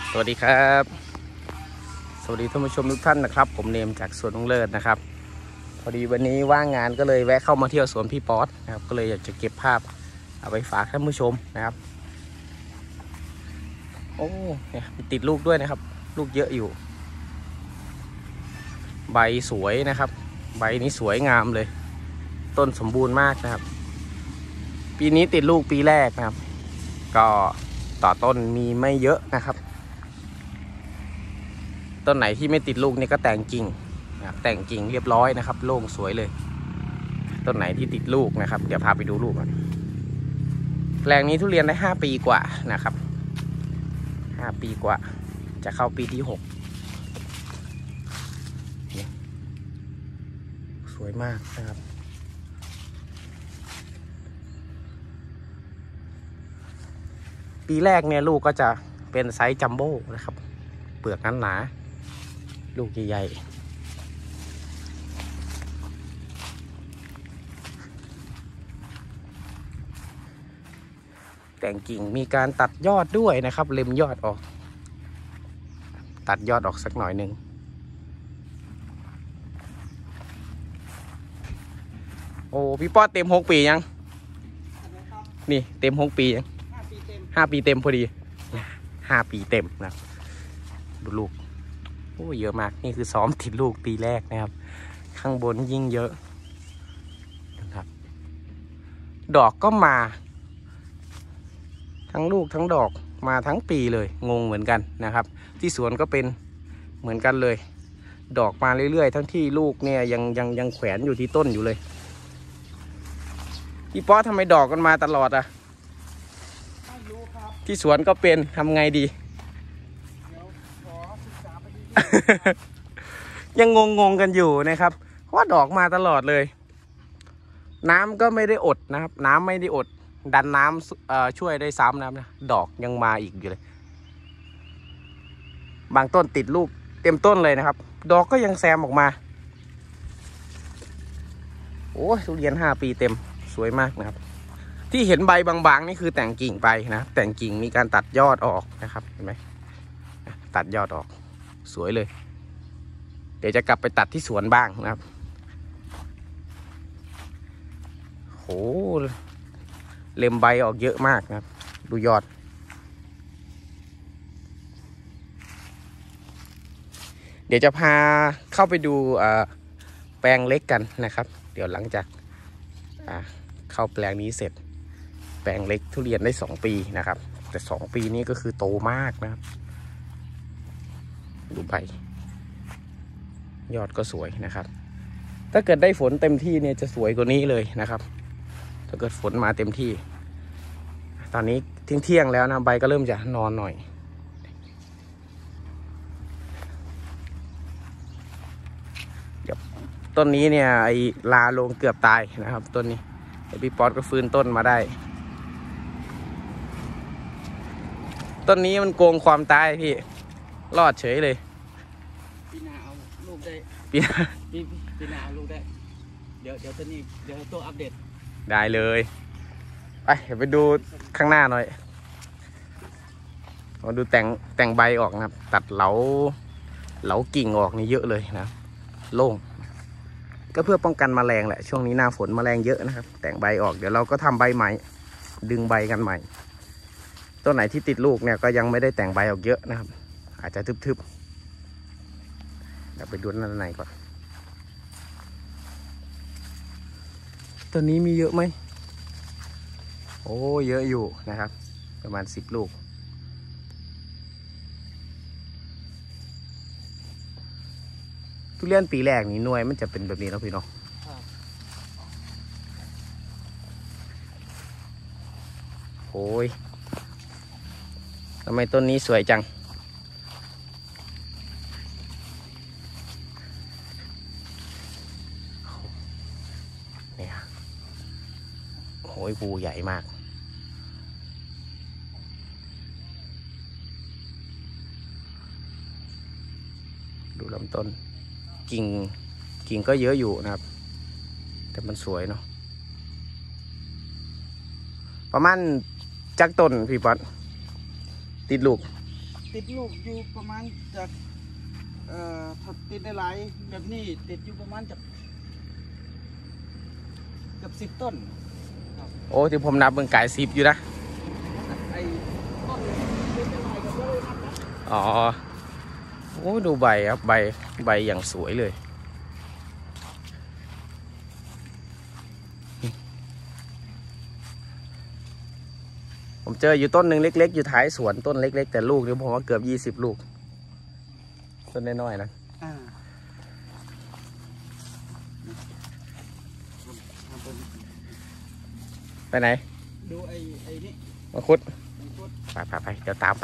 สวัสดีครับสวัสดีท่านผู้ชมทุกท่านนะครับผมเนมจากสวนลุงเลิศนะครับพอดีวันนี้ว่างงานก็เลยแวะเข้ามาเที่ยวสวนพี่ป๊อตนะครับก็เลยอยากจะเก็บภาพเอาไปฝากท่านผู้ชมนะครับโอ้เนี่ยติดลูกด้วยนะครับลูกเยอะอยู่ใบสวยนะครับใบนี้สวยงามเลยต้นสมบูรณ์มากนะครับปีนี้ติดลูกปีแรกนะครับก็ต่อต้นมีไม่เยอะนะครับต้นไหนที่ไม่ติดลูกนี่ก็แต่งกิ่งนะครับแต่งกิ่งเรียบร้อยนะครับโล่งสวยเลยต้นไหนที่ติดลูกนะครับเดี๋ยวพาไปดูลูกกันแปลงนี้ทุเรียนได้5 ปีกว่านะครับ5 ปีกว่าจะเข้าปีที่6สวยมากนะครับปีแรกเนี่ยลูกก็จะเป็นไซส์จัมโบ้นะครับเปลือกหนาลูกใหญ่ๆแต่งกิ่งมีการตัดยอดด้วยนะครับเล็มยอดออกตัดยอดออกสักหน่อยหนึ่งโอ้พี่ป๊อตเต็ม6 ปียังนี่เต็ม6 ปียัง5 ปีเต็มพอดี5 ปีเต็มนะดูลูกโอ้เยอะมากนี่คือซ้อมติดลูกปีแรกนะครับข้างบนยิ่งเยอะนะครับดอกก็มาทั้งลูกทั้งดอกมาทั้งปีเลยงงเหมือนกันนะครับที่สวนก็เป็นเหมือนกันเลยดอกมาเรื่อยๆทั้งที่ลูกเนี่ยยังแขวนอยู่ที่ต้นอยู่เลยพี่ป๊อตทำไมดอกกันมาตลอดอ่ะไม่รู้ครับที่สวนก็เป็นทำไงดียังงงกันอยู่นะครับเพราะว่าดอกมาตลอดเลยน้ำก็ไม่ได้อดนะครับน้ำไม่ได้อดดันน้ำช่วยได้ซ้ำนะดอกยังมาอีกอยู่เลยบางต้นติดลูกเต็มต้นเลยนะครับดอกก็ยังแซมออกมาโอ้ทุเรียน5 ปีเต็มสวยมากนะครับที่เห็นใบบางๆนี่คือแต่งกิ่งไปนะแต่งกิ่งมีการตัดยอดออกนะครับเห็นไหมตัดยอดออกสวยเลยเดี๋ยวจะกลับไปตัดที่สวนบ้างนะครับโหเล็มใบออกเยอะมากนะครับดูยอดเดี๋ยวจะพาเข้าไปดูแปลงเล็กกันนะครับเดี๋ยวหลังจากเข้าแปลงนี้เสร็จแปลงเล็กทุเรียนได้2 ปีนะครับแต่2 ปีนี้ก็คือโตมากนะครับดูใบยอดก็สวยนะครับถ้าเกิดได้ฝนเต็มที่เนี่ยจะสวยกว่านี้เลยนะครับถ้าเกิดฝนมาเต็มที่ตอนนี้เที่ยงแล้วนะใบก็เริ่มจะนอนหน่อยเดี๋ยวต้นนี้เนี่ยไอ้ลาลงเกือบตายนะครับต้นนี้แต่พี่ป๊อตก็ฟื้นต้นมาได้ต้นนี้มันโกงความตายพี่รอดเฉยเลยปีหน้าเอาลูกได้ปีหน้าเอาลูกได้เดี๋ยวตัวนี้เดี๋ยวตัวอัปเดตได้เลยไปดูข้างหน้าหน่อยมาดูแต่งใบออกนะครับตัดเหลากิ่งออกนี่เยอะเลยนะโล่งก็เพื่อป้องกันแมลงแหละช่วงนี้หน้าฝนแมลงเยอะนะครับแต่งใบออกเดี๋ยวเราก็ทำใบใหม่ดึงใบกันใหม่ต้นไหนที่ติดลูกเนี่ยก็ยังไม่ได้แต่งใบออกเยอะนะครับอาจจะทึบๆเดี๋ยวไปดูด้านในก่อนต้นนี้มีเยอะไหมโอ้เยอะอยู่นะครับประมาณ10 ลูกทุเรียนปีแรกนี่หน่วยมันจะเป็นแบบนี้นะพี่น้องโอ้ยทำไมต้นนี้สวยจังเนี่ยโอ้ยภูใหญ่มากดูลำต้นกิ่งก็เยอะอยู่นะครับแต่มันสวยเนาะประมาณจักต้นพี่ป๊อตติดลูกติดลูกอยู่ประมาณจากถ้าติดได้หลายแบบนี้ติดอยู่ประมาณจากเกือบ10 ต้นครับโอ้ที่ผมนับเบิ่งไก่10อยู่นะไอ้ต้นติดได้หลายก็เลยนับนะอ๋อโอ้ดูใบครับใบอย่างสวยเลยผมเจออยู่ต้นหนึ่งเล็กๆอยู่ท้ายสวนต้นเล็กๆแต่ลูกนี่ผมว่าเกือบ20 ลูกต้นน้อยๆนะอ่าไปไหนดูไอ้นี่มังคุดมังคุดไปเดี๋ยวตามไป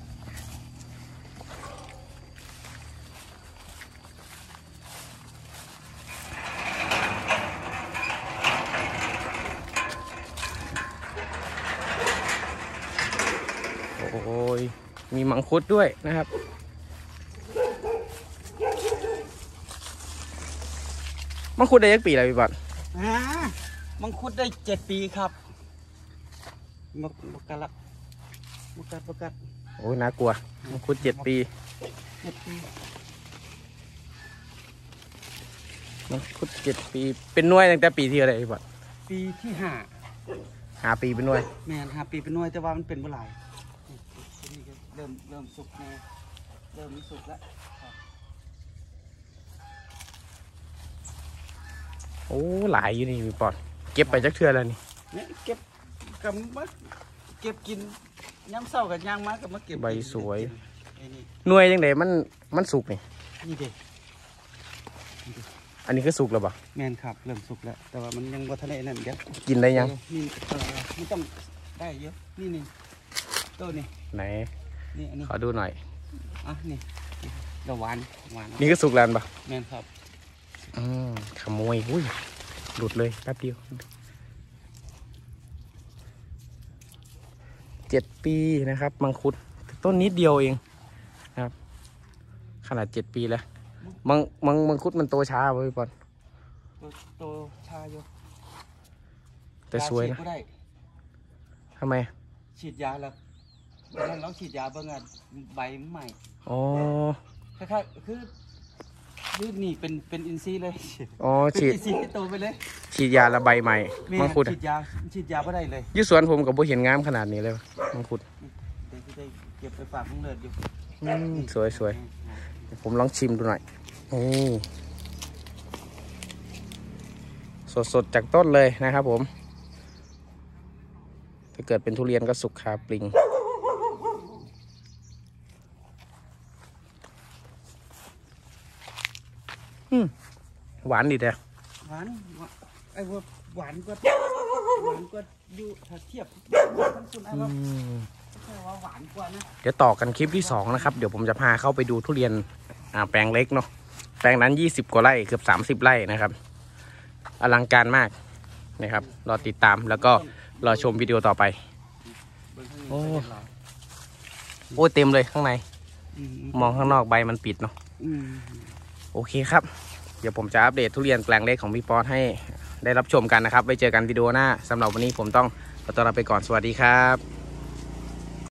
โอ้ยมีมังคุดด้วยนะครับมังคุดได้ยักปีอะไรพี่บอลมังคุดได้7 ปีครับมกละมกัดโอ้ยน่ากลัวมังคุด7 ปี 7 ปีมังคุด7 ปีเป็นหน่วยตั้งแต่ปีที่อะไรพี่บอลปีที่ 5 ปีเป็นหน่วย 5แม่น5 ปีเป็นหน่วยแต่ว่ามันเป็นเมื่อไหร่นี่ก็เริ่มสุกนะเริ่มสุกแล้วครับโอ้หลายอยู่นี่พี่บอลเก็บไปจักเทื่อแล้วนี่เนี่ยเก็บกับมาเก็บกินย้ำเศร้ากับย่างมากับมาเก็บใบสวยไอ้นี่หน่วยยังไงมันสุกนี่นี่เด็กอันนี้ก็สุกแล้วบ่แม่นครับเริ่มสุกแล้วแต่ว่ามันยังบ่ทันได้นั่นเดี๋ยวกินได้ยังนี่มันต้องได้เยอะนี่ต้นนี่ไหนนี่อันนี้ขอดูหน่อยอ่ะนี่เราหวานนี่ก็สุกแล้วบ่แม่นครับขโมยอุ้ยหลุดเลยแป๊บเดียว7 ปีนะครับมังคุดต้นนิดเดียวเองนะครับขนาด7 ปีแล้วมังคุดมันโตช้าเว้ยบอลโตชาอยู่แต่สวยนะฉีดบ่ได้ทำไมฉีดยาแล้วแล้วเราฉีดยาเบิ่งอ่ะใบมันใหม่อ๋อคล้ายๆคือนี่เป็นอินทรีย์เลยอ๋อเป็นฉีดอินทรีย์ที่โตไปเลยฉีดยาระบายใหม่แม่มังคุดอะฉีดยาไม่ได้เลยอยี่สวนผมกับบ่เห็นงามขนาดนี้เลยมังคุดเดี๋ยวที่ได้เก็บไปฝากลุงเลิศอยู่สวยเดี๋ยวผมลองชิมดูหน่อยนี่สดๆจากต้นเลยนะครับผมถ้าเกิดเป็นทุเรียนก็สุกคาปลิงหวานดีแต่หวานไอ้ว่าหวานกว่าอยู่ถ้าเทียบทั้งคุณไอ้ว่าแค่ว่าหวานกว่านะเดี๋ยวต่อกันคลิปที่2นะครับเดี๋ยวผมจะพาเข้าไปดูทุเรียนแปลงเล็กเนาะแปลงนั้น20 กว่าไร่เกือบ30 ไร่นะครับอลังการมากนะครับรอติดตามแล้วก็รอชมวิดีโอต่อไปโอ้เต็มเลยข้างในมองข้างนอกใบมันปิดเนาะโอเคครับเดี๋ยวผมจะอัปเดตทุเรียนแปลงเล็กของพี่ป๊อตให้ได้รับชมกันนะครับไว้เจอกันวิดีโอหน้าสำหรับวันนี้ผมต้องขอตัวลาไปก่อนสวัสดีครับ